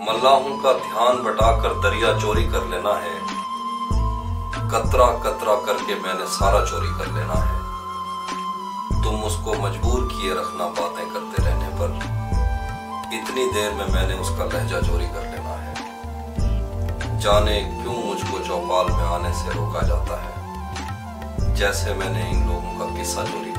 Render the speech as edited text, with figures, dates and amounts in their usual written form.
मल्लाहों का ध्यान बटाकर दरिया चोरी कर लेना है। कतरा कतरा करके मैंने सारा चोरी कर लेना है। तुम उसको मजबूर किए रखना बातें करते रहने पर, इतनी देर में मैंने उसका लहजा चोरी कर लेना है। जाने क्यों मुझको चौपाल में आने से रोका जाता है, जैसे मैंने इन लोगों का किस्सा चोरी